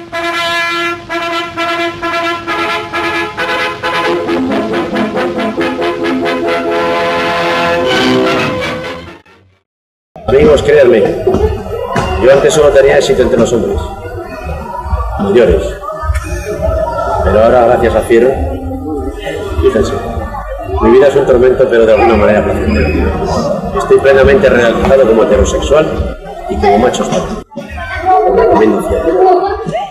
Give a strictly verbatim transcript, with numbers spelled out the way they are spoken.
Amigos, créanme, yo antes solo tenía éxito entre los hombres, mayores, pero ahora gracias a Fiero, fíjense, mi vida es un tormento, pero de alguna manera placentera. Estoy plenamente realizado como heterosexual y como macho espada. Lo recomiendo Fiero.